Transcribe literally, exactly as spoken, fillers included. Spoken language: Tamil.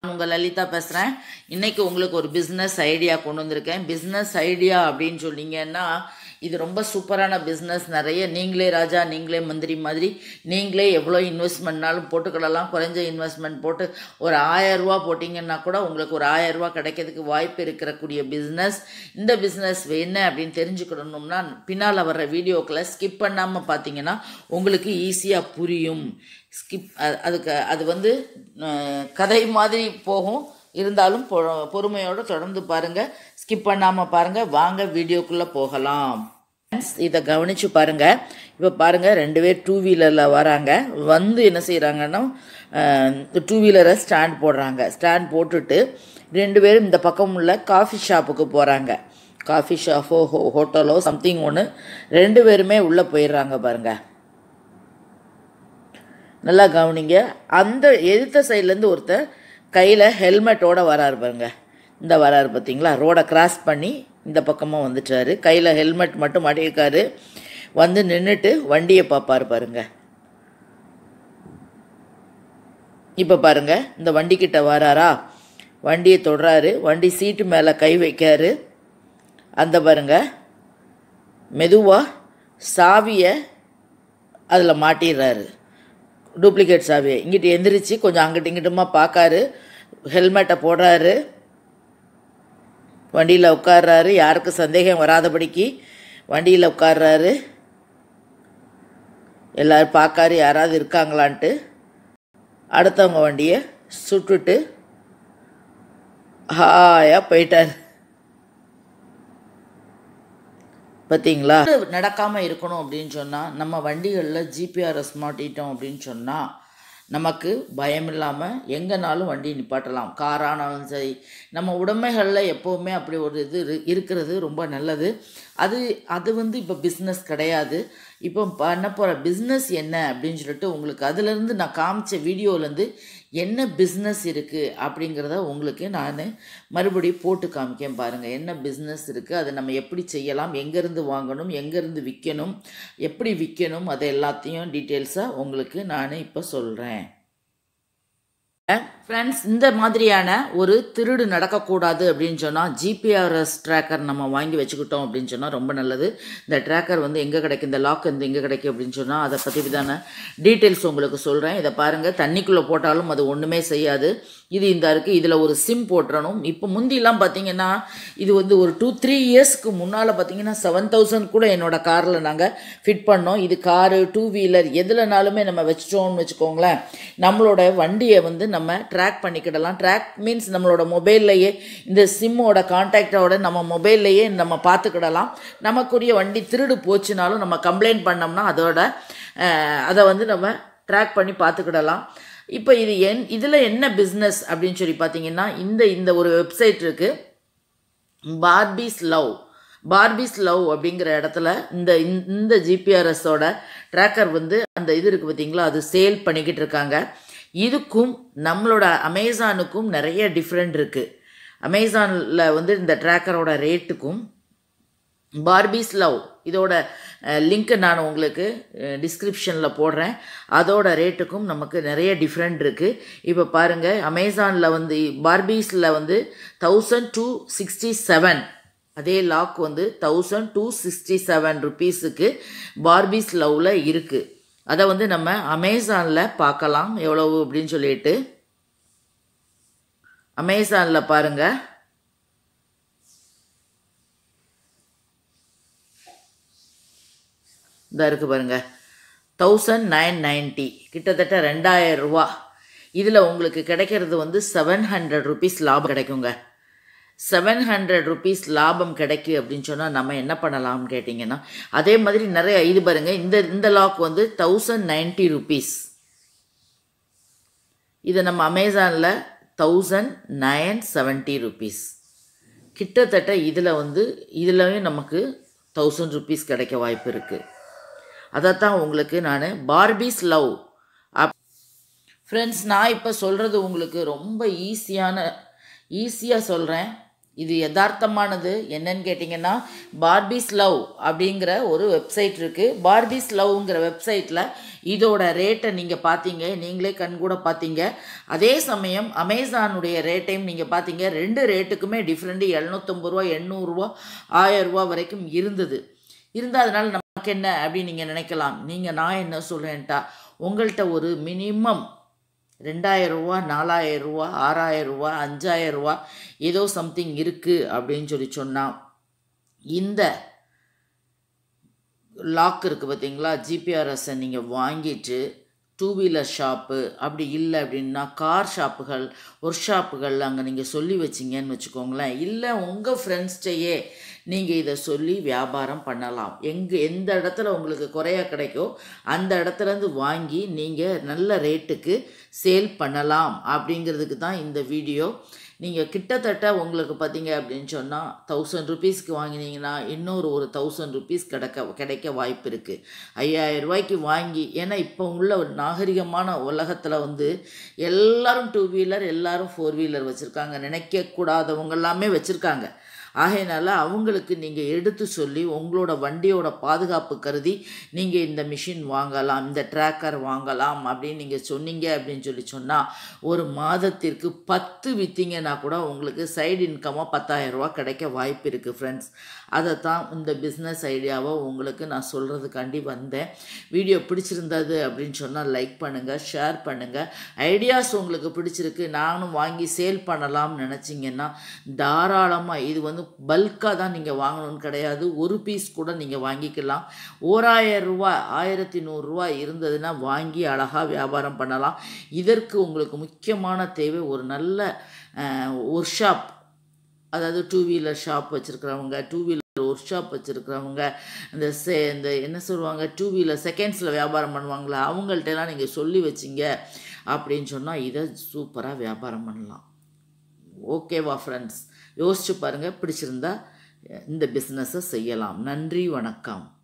உங்கள் லலிதா பேசுகிறேன். இன்றைக்கி உங்களுக்கு ஒரு பிஸ்னஸ் ஐடியா கொண்டு வந்திருக்கேன். பிஸ்னஸ் ஐடியா அப்படின்னு சொன்னீங்கன்னா இது ரொம்ப சூப்பரான பிஸ்னஸ். நிறைய நீங்களே ராஜா நீங்களே மந்திரி மாதிரி நீங்களே எவ்வளோ இன்வெஸ்ட்மெண்ட்னாலும் போட்டுக்கிடலாம். குறைஞ்ச இன்வெஸ்ட்மெண்ட் போட்டு ஒரு ஆயரூவா போட்டிங்கன்னா கூட உங்களுக்கு ஒரு ஆயரூவா கிடைக்கிறதுக்கு வாய்ப்பு இருக்கிறக்கூடிய பிஸ்னஸ். இந்த பிஸ்னஸ் என்ன அப்படின்னு தெரிஞ்சுக்கிடணும்னா பின்னால் வர்ற வீடியோக்களை ஸ்கிப் பண்ணாமல் பார்த்தீங்கன்னா உங்களுக்கு ஈஸியாக புரியும். ஸ்கிப் அதுக்கு அது வந்து கதை மாதிரி போகும், இருந்தாலும் பொ பொறுமையோடு தொடர்ந்து பாருங்கள், ஸ்கிப் பண்ணாமல் பாருங்கள். வாங்க வீடியோக்குள்ளே போகலாம். இதை கவனித்து பாருங்கள். இப்போ பாருங்கள், ரெண்டு பேர் டூ வீலரில் வராங்க. வந்து என்ன செய்கிறாங்கன்னா டூ வீலரை ஸ்டாண்ட் போடுறாங்க. ஸ்டாண்ட் போட்டுட்டு ரெண்டு பேரும் இந்த பக்கம் உள்ள காஃபி ஷாப்புக்கு போகிறாங்க. காஃபி ஷாப்போ ஹோ ஹோட்டலோ சம்திங் ஒன்று. ரெண்டு பேருமே உள்ளே போயிடுறாங்க பாருங்கள். நல்லா கவனிங்க. அந்த எதிர்த்த சைட்லேருந்து ஒருத்தர் கையில் ஹெல்மெட்டோடு வராரு பாருங்க. இந்த வராரு பார்த்தீங்களா, ரோடை கிராஸ் பண்ணி இந்த பக்கமாக வந்துட்டார். கையில் ஹெல்மெட் மட்டும் மாட்டியிருக்காரு. வந்து நின்றுட்டு வண்டியை பார்ப்பார் பாருங்க. இப்போ பாருங்க, இந்த வண்டிக்கிட்ட வராரா, வண்டியை தொடுறாரு. வண்டி சீட்டு மேலே கை வைக்காரு. அந்த பாருங்க மெதுவாக சாவியை அதில் மாட்டிடுறாரு. டூப்ளிகேட் சாவியை இங்கிட்டு எந்திரிச்சு கொஞ்சம் அங்கிட்டு இங்கிட்டுமா பார்க்காரு. ஹெல்மெட்டை போடுறாரு. வண்டியில் உட்கார்றாரு. யாருக்கு சந்தேகம் வராதபடிக்கு வண்டியில் உட்கார்றாரு. எல்லோரும் பார்க்காரு யாராவது இருக்காங்களான்ட்டு. அடுத்தவங்க வண்டியை சுட்டுட்டு ஹாயாக போயிட்டார். பார்த்தீங்களா? நடக்காமல் இருக்கணும் அப்படின்னு சொன்னால் நம்ம வண்டிகளில் ஜிபிஆர்எஸ் மாட்டிட்டோம் அப்படின்னு சொன்னால் நமக்கு பயம் இல்லாமல் எங்கேனாலும் வண்டி நிப்பாட்டலாம். காரானாலும் சரி, நம்ம உடைமைகளில் எப்போவுமே அப்படி ஒரு இது இருக்கிறது ரொம்ப நல்லது. அது அது வந்து இப்போ பிஸ்னஸ் கிடையாது. இப்போ பண்ண போகிற பிஸ்னஸ் என்ன அப்படின்னு சொல்லிட்டு உங்களுக்கு அதுலேருந்து நான் காமிச்ச வீடியோலேருந்து என்ன பிஸ்னஸ் இருக்குது அப்படிங்கிறத உங்களுக்கு நான் மறுபடியும் போட்டு காமிக்கேன் பாருங்கள். என்ன பிஸ்னஸ் இருக்குது, அதை நம்ம எப்படி செய்யலாம், எங்கேருந்து வாங்கணும், எங்கேருந்து விற்கணும், எப்படி விற்கணும், அதை எல்லாத்தையும் டீட்டெயில்ஸாக உங்களுக்கு நான் இப்போ சொல்கிறேன். ஃப்ரெண்ட்ஸ், இந்த மாதிரியான ஒரு திருடு நடக்கக்கூடாது அப்படின்னு சொன்னால் ஜிபிஆர்எஸ் ட்ராக்கர் நம்ம வாங்கி வச்சுக்கிட்டோம் அப்படின்னு சொன்னால் ரொம்ப நல்லது. இந்த ட்ராக்கர் வந்து எங்கே கிடைக்கும், இந்த லாக் வந்து எங்கே கிடைக்கும் அப்படின்னு சொன்னால் அதை பற்றி விதான டீட்டெயில்ஸ் உங்களுக்கு சொல்கிறேன். இதை பாருங்கள், தண்ணிக்குள்ளே போட்டாலும் அது ஒன்றுமே செய்யாது. இது இந்த இருக்குது. இதில் ஒரு சிம் போட்டுறணும். இப்போ முந்திலாம் பார்த்தீங்கன்னா இது வந்து ஒரு டூ த்ரீ இயர்ஸ்க்கு முன்னால் பார்த்தீங்கன்னா செவன் தௌசண்ட் கூட என்னோடய காரில் நாங்கள் ஃபிட் பண்ணோம். இது காரு டூ வீலர் எதுலனாலுமே நம்ம வச்சிட்டோம்னு வச்சுக்கோங்களேன், நம்மளோட வண்டியை வந்து நம்ம ட்ராக் பண்ணிக்கிடலாம். ட்ராக் மீன்ஸ் நம்மளோட மொபைல்லையே இந்த சிம்மோட கான்டாக்டோட நம்ம மொபைல்லையே நம்ம பார்த்துக்கிடலாம். நமக்குரிய வண்டி திருடு போச்சுனாலும் நம்ம கம்ப்ளைண்ட் பண்ணோம்னா அதோட அதை வந்து நம்ம ட்ராக் பண்ணி பார்த்துக்கிடலாம். இப்போ இது என் இதில் என்ன பிஸ்னஸ் அப்படின்னு சொல்லி பார்த்தீங்கன்னா இந்த இந்த ஒரு வெப்சைட் இருக்குது, பார்பிஸ் லவ். பார்பிஸ் லவ் அப்படிங்கிற இடத்துல இந்த இந்த ஜிபிஆர்எஸோட ட்ராக்கர் வந்து அந்த இது இருக்குது பார்த்தீங்களா, அது சேல் பண்ணிக்கிட்டு இருக்காங்க. இதுக்கும் நம்மளோட அமேசானுக்கும் நிறைய டிஃப்ரெண்ட் இருக்குது. அமேசானில் வந்து இந்த ட்ராக்கரோட ரேட்டுக்கும் பார்பிஸ் லவ் இதோட லிங்க்கு நான் உங்களுக்கு டிஸ்கிரிப்ஷனில் போடுறேன். அதோட ரேட்டுக்கும் நமக்கு நிறைய டிஃப்ரெண்ட் இருக்குது. இப்போ பாருங்கள், அமேசானில் வந்து பார்பிஸில் வந்து தௌசண்ட் டூ சிக்ஸ்டி செவன் அதே லாக் வந்து தௌசண்ட் டூ சிக்ஸ்டி செவன் ருபீஸுக்கு பார்பிஸ் லவ்வில் இருக்குது. அதை வந்து நம்ம அமேசானில் பார்க்கலாம் எவ்வளவு அப்படின்னு சொல்லிட்டு. அமேசானில் பாருங்கள், இதாக இருக்குது பாருங்கள், தௌசண்ட் நைன் நைன்ட்டி கிட்டத்தட்ட ரெண்டாயிரம் ரூபா. இதில் உங்களுக்கு கிடைக்கிறது வந்து செவன் ஹண்ட்ரட் ருபீஸ் லாபம் கிடைக்குங்க. செவன் ஹண்ட்ரட் ருபீஸ் லாபம் கிடைக்கு அப்படின்னு சொன்னால் நம்ம என்ன பண்ணலாம்னு கேட்டிங்கன்னா அதே மாதிரி நிறைய இது பாருங்கள். இந்த இந்த லாக் வந்து தௌசண்ட் நைன்ட்டி ருபீஸ். இதை நம்ம அமேசானில் தௌசண்ட் நைன் செவன்ட்டி ருபீஸ். கிட்டத்தட்ட இதில் வந்து இதுலையும் நமக்கு தௌசண்ட் ருபீஸ் கிடைக்க வாய்ப்பு இருக்குது. அதைத்தான் உங்களுக்கு நான் பார்பிஸ் லவ் அப் ஃப்ரெண்ட்ஸ் நான் இப்போ சொல்கிறது உங்களுக்கு ரொம்ப ஈஸியான ஈஸியாக சொல்கிறேன். இது யதார்த்தமானது. என்னன்னு கேட்டிங்கன்னா, பார்பிஸ் லவ் அப்படிங்கிற ஒரு வெப்சைட் இருக்குது. பார்பிஸ் லவ்ங்கிற வெப்சைட்டில் இதோட ரேட்டை நீங்கள் பார்த்தீங்க, நீங்களே கண் கூட பார்த்தீங்க. அதே சமயம் அமேசானுடைய ரேட்டையும் நீங்கள் பார்த்தீங்க. ரெண்டு ரேட்டுக்குமே டிஃப்ரெண்ட்டு எழுநூற்றம்பது ரூபா எண்ணூறுரூவா ஆயிரம் ரூபா வரைக்கும் இருந்தது. இருந்தால் அதனால் நமக்கு என்ன அப்படின்னு நீங்கள் நினைக்கலாம். நீங்கள் நான் என்ன சொல்கிறேன்ட்டா, உங்கள்கிட்ட ஒரு மினிமம் ரெண்டாயிரம் ரூபா நாலாயிரம் ரூபா ஆறாயிரம் ரூபா அஞ்சாயிரம் ரூபா ஏதோ சம்திங் இருக்குது அப்படின்னு சொல்லி சொன்னால், இந்த லாக் இருக்குது பார்த்தீங்களா, ஜிபிஆர்எஸ்ஸை நீங்கள் வாங்கிட்டு டூ வீலர் ஷாப்பு அப்படி இல்லை அப்படின்னா கார் ஷாப்புகள் ஒர்க் ஷாப்புகள் அங்கே நீங்கள் சொல்லி வச்சிங்கன்னு வச்சுக்கோங்களேன். இல்லை உங்கள் ஃப்ரெண்ட்ஸ்டையே நீங்கள் இதை சொல்லி வியாபாரம் பண்ணலாம். எங்கே எந்த இடத்துல உங்களுக்கு குறையாக கிடைக்கோ அந்த இடத்துலேருந்து வாங்கி நீங்கள் நல்ல ரேட்டுக்கு சேல் பண்ணலாம் அப்படிங்கிறதுக்கு தான் இந்த வீடியோ. நீங்கள் கிட்டத்தட்ட உங்களுக்கு பார்த்தீங்க அப்படின்னு சொன்னால் தௌசண்ட் ருபீஸ்க்கு வாங்கினீங்கன்னா இன்னொரு ஒரு தௌசண்ட் ருபீஸ் கிடைக்க கிடைக்க வாய்ப்பு இருக்குது. ஐயாயிரம் ரூபாய்க்கு வாங்கி, ஏன்னா இப்போ உள்ள ஒரு நாகரிகமான உலகத்தில் வந்து எல்லோரும் டூ வீலர் எல்லோரும் ஃபோர் வீலர் வச்சுருக்காங்க, நினைக்கக்கூடாதவங்க எல்லாமே வச்சுருக்காங்க. ஆகையினால அவங்களுக்கு நீங்கள் எடுத்து சொல்லி உங்களோட வண்டியோட பாதுகாப்பு கருதி நீங்கள் இந்த மிஷின் வாங்கலாம், இந்த ட்ராக்கர் வாங்கலாம் அப்படின்னு நீங்கள் சொன்னீங்க அப்படின்னு சொல்லி சொன்னால் ஒரு மாதத்திற்கு பத்து விற்றீங்கன்னா கூட உங்களுக்கு சைடு இன்கமாக பத்தாயிரம் ரூபா கிடைக்க வாய்ப்பு இருக்குது ஃப்ரெண்ட்ஸ். அதை தான் இந்த பிஸ்னஸ் ஐடியாவை உங்களுக்கு நான் சொல்கிறதுக்காண்டி வந்தேன். வீடியோ பிடிச்சிருந்தது அப்படின்னு சொன்னால் லைக் பண்ணுங்கள், ஷேர் பண்ணுங்கள். ஐடியாஸ் உங்களுக்கு பிடிச்சிருக்கு, நானும் வாங்கி சேல் பண்ணலாம்னு நினச்சிங்கன்னா தாராளமாக, இது வந்து பல்காக தான் நீங்கள் வாங்கணும்னு கிடையாது, ஒரு பீஸ் கூட நீங்கள் வாங்கிக்கலாம். ஓராயிரம் ரூபா ஆயிரத்தி நூறுரூவா இருந்ததுன்னா வாங்கி அழகாக வியாபாரம் பண்ணலாம். இதற்கு உங்களுக்கு முக்கியமான தேவை ஒரு நல்ல ஒர்க் ஷாப், அதாவது டூ வீலர் ஷாப் வச்சுருக்கிறவங்க, டூ வீலர் ஒர்க் ஷாப் வச்சுருக்கிறவங்க, இந்த சே இந்த என்ன சொல்லுவாங்க டூ வீலர் செகண்ட்ஸில் வியாபாரம் பண்ணுவாங்களா, அவங்கள்ட்டெல்லாம் நீங்கள் சொல்லி வச்சிங்க அப்படின்னு சொன்னால் இதை சூப்பராக வியாபாரம் பண்ணலாம். ஓகேவா ஃப்ரெண்ட்ஸ்? யோசிச்சு பாருங்கள், பிடிச்சிருந்தா இந்த பிஸ்னஸை செய்யலாம். நன்றி, வணக்கம்.